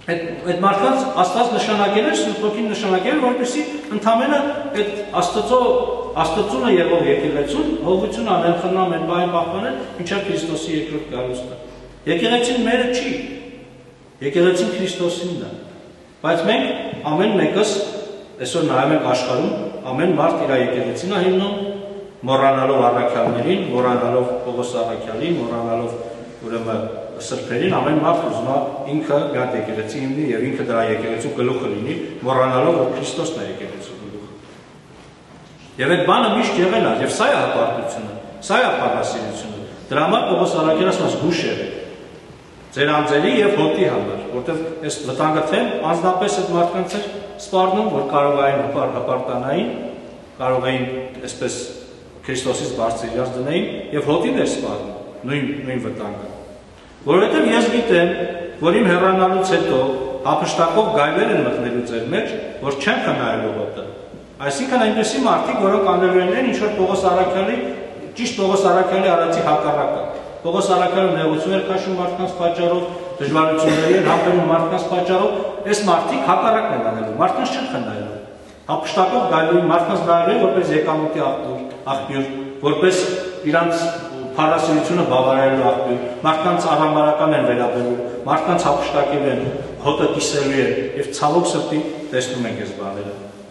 Այդ մարդկանց Աստված նշանակել էր, Սուրբ Հոգին նշանակել, որպեսզի ընդամենը այդ Աստծունը եղող եկեղեցուն հողություն անեն, խնամ են, բային պահպանել, մինչև Քրիստոսի երկրորդ գալուստը։ Եկեղեցին մերը չի, եկեղեցին Քրիստոսինն է, բայց մենք ամեն մեկս այսօր նայում ենք աշխարհում, ամեն մարդ իր եկեղեցին է հիմնում, մոռանալով առաքյալներին, մոռանալով Պողոս առաքյալին, մոռանալով ուրեմն սրբերին, ամեն մարդ ուզում է ինքը մի հատ եկեղեցի հիմնի եւ ինքը դրա եկեղեցու գլուխը լինի, մոռանալով որ Քրիստոսն է եկեղեցու գլուխը։ Եվ այդ բանը միշտ եղել է, եւ սա է հպարտությունը, սա է փառասիրությունը։ Դրա համար Պողոս առաքյալը ասում է զգուշ եղեք ձեր անձերի եւ հոտի համար, որտեղ այս վտանգը թե անձնապես այդ մարդկանց էր սպառնում, որ կարող էին հպարտանային, կարող էին այսպես Քրիստոսից բարձր իրաց դնեին եւ հոտին էր սպառնում, նույն վտանգը։ Որովհետև ես գիտեմ, որ իմ հեռանալուց հետո հափշտակով գայլեր են մտնելու ձեր մեջ, որ չեն խնայելու հոտը։ Այսինքն այնպիսի մարդիկ, որոնք անելու են ինչ որ Պողոս առաքյալի, ճիշտ Պողոս առաքյալի արածի հակառակը։ Պողոս առաքյալը նեղություն էր քաշում մարդկանց պատճառով, դժվարությունների են համբերում մարդկանց պատճառով, այս մարդիկ հակառակն են անելու, մարդկանց չեն խնայելու։ Հափշտակով գայլերի մարդկանց նայելու որպես եկամուտի աղբյուր, որպես իրանց փառասիրությունը բավարարելու աղբյուր, մարդկանց արհամարական են վերաբերում, մարդկանց հափշտակել են, հոտը կիսելու են եւ ցավոք սրտի տեսնում ենք այս բաները։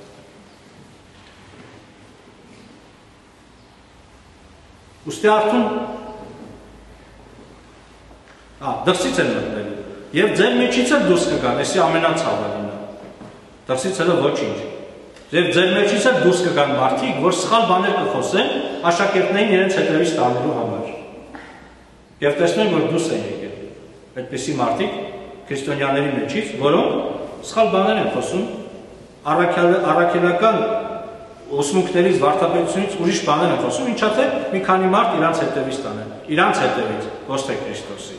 Ուստի արդյոք դրսից են մտնելու եւ ձեր մեջից էլ դուրս կգան, այսի ամենացավալին է։ Դրսից էլ ոչինչ։ Եվ ձեր մեջից էլ դուրս կգան մարդիկ, որ սխալ բաներ կխոսեն աշակերտներին իրենց հետևից տանելու համար։ Եվ տեսնեն, որ դուրս են եկել այդպիսի մարդիկ քրիստոնյաների մեջից, որոնք սխալ բաներ են խոսում, առաքելական ուսմունքներից, վարդապետությունից ուրիշ բաներ են խոսում, ինչա թե մի քանի մարդ իրանց հետևից տանեն, իրանց հետևից, ոչ թե Քրիստոսի։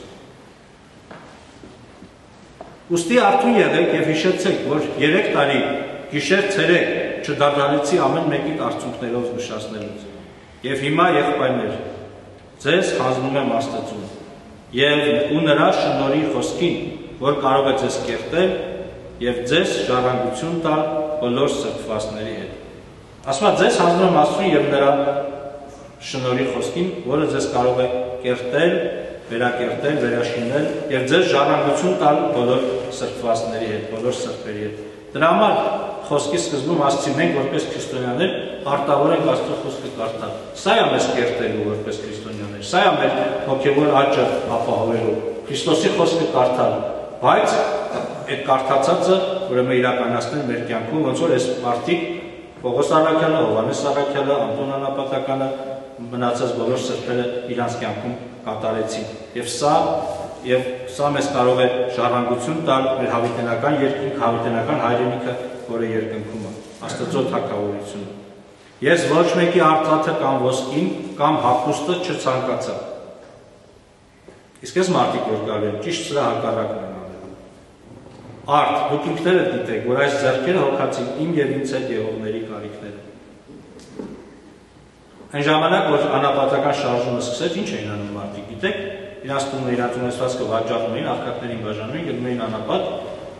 Ուստի արթուն եղեք եւ հիշեցեք, որ 3 տարի գիշեր-ցերեկ չդադարեցի ամեն մեկի արդյունքներով նշացնելուց։ Եվ հիմա եղբայրներ, ձեզ հանձնում եմ Աստծուն եւ ու նրա շնորհի խոսքին, որ կարող է ձեզ կերտել եւ ձեզ ժառանգություն տալ բոլոր սրբվածների հետ։ Ասում է ձեզ հանձնում եմ Աստծուն եւ նրա շնորհի խոսքին, որը ձեզ կարող է կերտել, վերակերտել, վերաշինել եւ ձեզ ժառանգություն տալ բոլոր սրբվածների հետ, բոլոր սրբերի հետ։ Դրա համար խոսքի սկզբում ասացի մենք որպես քրիստոնյաներ պարտավոր ենք Աստծո խոսքը կարդալ։ Սա է մեզ կերտելու որպես քրիստոնյաներ, սա է մեր հոգևոր աճը ապահովելու, Քրիստոսի խոսքը կարդալ, բայց այդ կարդացածը ուրեմն իրականացնել մեր կյանքում, ոնց որ այս մարդիկ Պողոս առաքյալը, Հովհաննես առաքյալը, Անտոն Անապատականը, մնացած բոլոր սրբերը իրանց կյանքում կատարեցին։ Եվ սա մեզ կարող է ժառանգություն տալ մեր հավիտենական երկինք, հավիտենական հայրենիքը, որը երկնքում է, Աստծո թագավորությունը։ Ես ոչ մեկի արծաթը կամ ոսկին կամ հագուստը չցանկացա։ Իսկ այս մարդիկ որ գալու են, ճիշտ սրա հակառակն են անելու։ Արդ, դուք ինքներդ գիտեք, որ այս ձեռքերը հոգացին իմ եւ ինձ հետ եղողների կարիքները։ Այն ժամանակ, որ անապատական շարժումը սկսեց, ինչ էին անում մարդիկ, գիտեք, իրանց տունը իրանց ունեցվածքը վաճառում էին, աղքատներին բաժանում էին, գնում էին անապատ,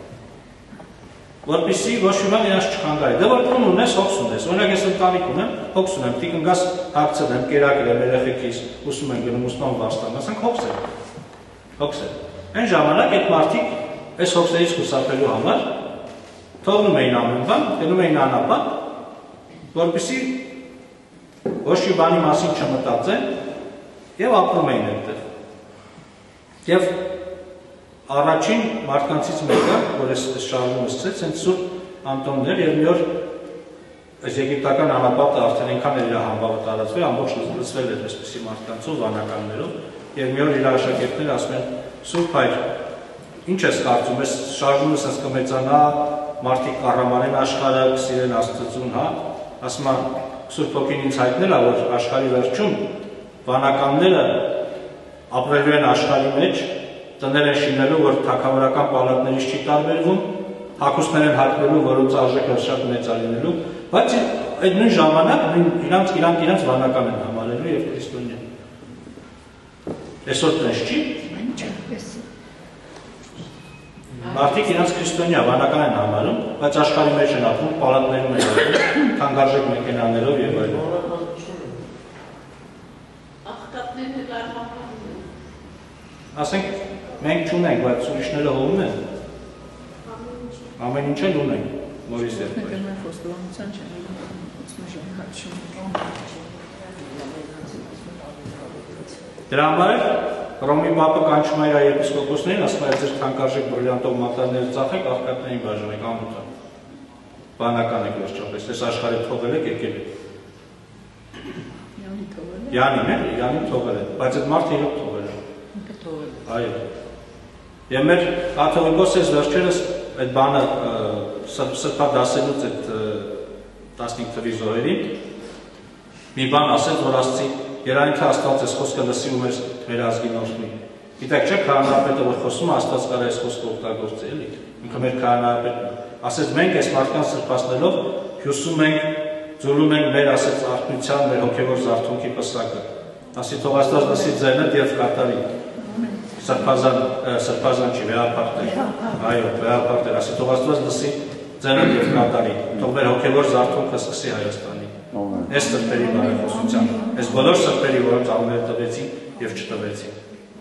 որպեսզի ոչ մի բան իրանց չխանգարի։ Դե որ տուն ունես, հոգս ունես, օրինակ ես ընտանիք ունեմ, հոգս ունեմ, տիկնգաս հագցել եմ, կերակրել երեխեքիս, ուսում են գնում, ուսման վաստան, ասենք հոգս է։ Այն ժամանակ այդ մարդիկ այս հոգսերից խուսափելու համար թողնում էին ամեն բան, գնում էին անապատ, որպեսզի ոչ մի բանի մասին չմտածեն եւ ապրում էին այդտեղ։ Եվ առաջին մարդկանցից մեկը, որ այս շարժումը սկսեց, հենց Սուրբ Անտոնն էր եւ մի օր այս եգիպտական անապատը արդեն այնքան էր իր համբավը տարածվել, ամբողջ լցվել էր այսպիսի մարդկանցով, վանականներով, եւ մի օր իր աշակերտները ասում են. «Սուրբ Հայր, ինչ ես կարծում, այս շարժումը sense կմեծանա, մարդիկ կառամանեն աշխարհը, կսիրեն Աստծուն, հա?» Ասում են Սուրբ Հոգին ինձ հայտնել է, որ աշխարհի վերջում վանականները ապրելու են աշխարհի մեջ, տներ են շինելու, որ թագավորական պալատներից չի տարբերվում, հագուստներ են հագնելու, որոնց արժեքը շատ մեծ է լինելու, բայց այդ նույն ժամանակ իրանք վանական են համարելու եւ քրիստոնյա։ Այսօր տես չի։ Մարդիկ իրենց քրիստոնյա վանական են համարում, բայց աշխարհի մեջ են ապրում, պալատներում են ապրում, թանկարժեք մեքենաներով եւ այլն։ Աղքատներն էլ Ասենք մենք չունենք, բայց ուրիշները հողում են։ Ամեն ինչ էլ ունենք, Մորիս է։ Դրա համար Հռոմի պապը կանչում է իր եպիսկոպոսներին, ասում է ձեր թանկարժեք բրիլիանտով մատանները ծախեք, աղքատներին բաժանեք, անուտա։ Բանական եք վերջապես, այս աշխարհը թողել եք, եկել եք։ Յանին թողել եք, բայց այդ մարդը իրոք թողել է։ Այո։ Եվ մեր կաթողիկոսες վերջերս այդ բանը սրբա դասելուց այդ 15 թվի զոհերին մի բան ասեց, որ ասցի Երանիքը Աստված այս խոսքը լսի ու մեր ազգին օրհնի։ Գիտեք, չէ՞ քահանայապետը որ խոսում է, Աստված կարող է այս խոսքը օգտագործել, էլի։ Ինքը մեր քահանայապետն է։ Ասեց մենք այս մարդկանց սրբացնելով հյուսում ենք, ձուլում ենք մեր ասած արթնության, մեր հոգևոր զարթոնքի պսակը։ Ասի թող Աստված լսի ձայնդ եւ կատարի։ Սրբազան չի, վեհապարտ է։ Այո, վեհապարտ է, ասի թող Աստված լսի ձայնդ եւ կատարի։ Թող մեր հոգևոր զարթոնքը սկսի Հայաստանի։ Այս սրբերի բարեխոսության, այս բոլոր սրբերի, որոնց անունները տվեցին եւ չտվեցին։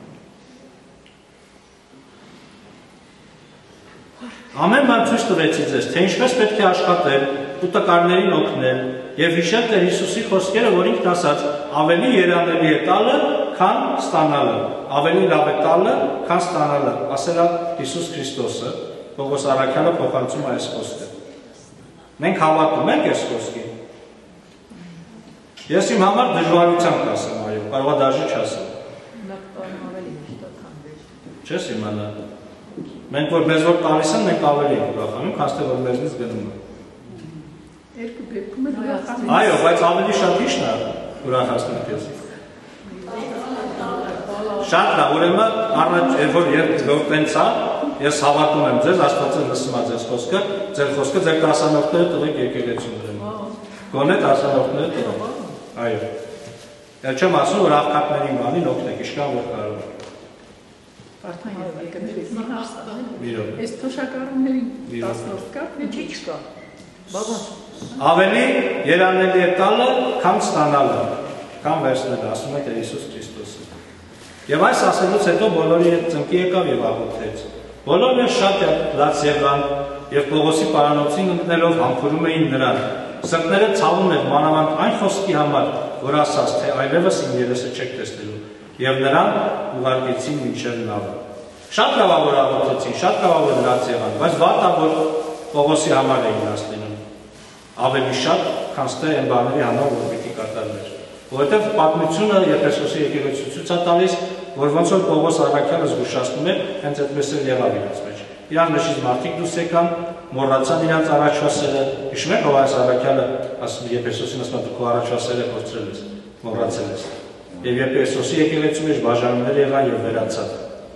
Ամեն բան ցույց տվեցի ձեզ, թե ինչպես պետք է աշխատել, ու տկարներին օգնել եւ հիշել Տեր Հիսուսի խոսքերը, որ ինքն ասաց. ավելի երանելի է տալը, քան ստանալը, ավելի լավ է տալը, քան ստանալը, ասել է Հիսուս Քրիստոսը, Պողոս առաքյալը փոխանցում է այս խոսքը։ Մենք հավատում ենք այս խոսքին։ Ես իմ համար դժվարությամբ կասեմ, այո, կարող է դաժի չասեմ։ Չես իմանա։ Մենք որ մեզ որ տալիս են, մենք ավելի ենք ուրախանում, քան թե որ մեզնից գնում են։ Երկու դեպքում էլ ուրախանում։ Այո, բայց ավելի շատ ի՞նչն է ուրախացնում քեզ։ Շատ լավ, ուրեմն առաջ որ տենց է, ես հավատում եմ ձեզ, Աստված լսում է ձեզ խոսքը, ձեր խոսքը ձեր տասանորդները տվեք եկեղեցուն ուրեմն։ Գոնե տասանորդները տվեք։ Այո։ Էլ չեմ ասում, որ աղքատներին բանին օգնեք, իշքան որ կարող եք։ Արդեն ես եկեղեցի մի հարցը։ Միրոք։ Այս թոշակառուներին 10-րդ կապ ինչի չկա։ Ավելի երանելի է տալը, քան ստանալը, քան վերցնելը, ասում է Տեր Հիսուս Քրիստոսը։ Եվ այս ասելուց հետո բոլորի հետ ծնկի եկավ եւ աղոթեց։ Բոլորն էլ շատ լաց եղան եւ Պողոսի պարանոցին ընկնելով համբուրում էին նրան։ Սրտները ցավում էր մանավանդ այն խոսքի համար, որ ասաց, թե այլևս իմ երեսը չեք տեսնելու, եւ նրան ուղարկեցին մինչեւ նավը։ Շատ լավ որ աղոթեցին, շատ լավ որ լաց եղան, բայց վատա որ Պողոսի համար էին ասլինում։ Ավելի շատ, քան թե այն բաների համար, որ պիտի կատարվեր։ Որովհետև պատմությունը Եփեսոսի եկեղեցու ցույց է տալիս, որ ոնց որ Պողոս առաքյալը զգուշացնում է, հենց այդպես էլ եղավ իրենց մեջ։ Իրան մեջից մարդիկ դուրս եկան, մոռացան իրենց առաջվա սերը։ Հիշում եք Հովհաննես առաքյալը ասում Եփեսոսին ասում դու քո առաջվա սերը կորցրել ես, մոռացել ես։ Եվ Եփեսոսի եկեղեցու մեջ բաժանումներ եղան եւ վերացան։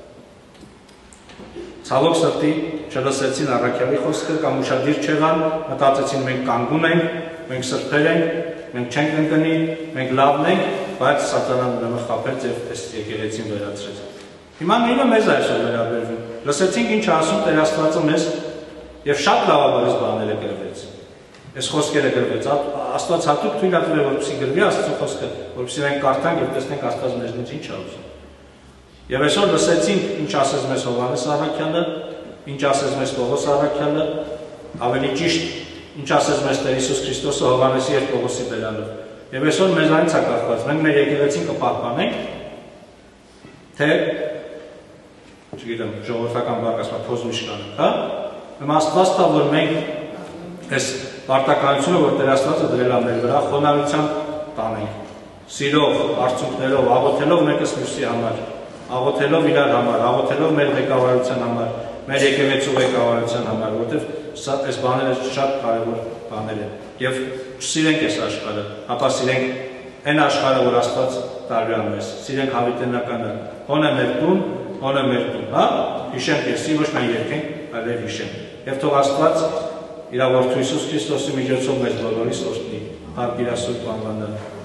Ցավոք սրտի չլսեցին առաքյալի խոսքը կամ ուշադիր չեղան, մտածեցին մենք կանգուն ենք, մենք սրբեր ենք, մենք չենք ընկնի, մենք լավն ենք, բայց սատանան ուրեմն խաբեց եւ այս եկեղեցին վերացրեց։ Հիմա նույնը մեզ այսօր վերաբերվում։ Լսեցինք ինչ ասում Տեր Աստվածը մեզ եւ շատ լավաբար այս բաները գրվեց։ Այս խոսքերը գրվեց, Աստված հատուկ թույլ է տվել, որպեսզի գրվի Աստծո խոսքը, որպեսզի մենք կարդանք եւ տեսնենք Աստված մեզնից ինչ է ուզում։ Եվ այսօր լսեցինք ինչ ասեց մեզ Հովհաննես առաքյալը, ինչ ասեց մեզ Պողոս առաքյալը, ավելի ճիշտ ինչ ասեց մեզ Տեր Հիսուս Քրիստոսը Հովհաննեսի եւ Պողոսի բերանով։ Եվ այսօր մեզ այնց է կախված, մենք մեր եկեղեցին կպահպանենք, թե չգիտեմ, ժողովրդական բառ ասած փոզմիշ կանենք, հա։ Ուրեմն Աստված տա, որ մենք այս պարտականությունը, որ Տեր Աստվածը դրել է մեր վրա, խոնարհությամբ տանենք, սիրով, արցունքներով, աղոթելով մեկս մյուսի համար, աղոթելով իրար համար, աղոթելով մեր ղեկավարության համար, մեր եկեղեցու ղեկավարության համար, որովհետև այս բաները շատ կարևոր բաներ են։ Եվ չսիրենք այս աշխարհը, ապա սիրենք այն աշխարհը, որ Աստված տարբեր է մեզ, սիրենք հավիտենականը, հոնը մեր տուն, հա, հիշենք եսի, ոչ մենք երգենք, այլև հիշենք։ Եվ թող Աստված իր որդու Հիսուս Քրիստոսի միջոցով մեզ բոլորիս օրհնի, Փառք իր Սուրբ անվանը։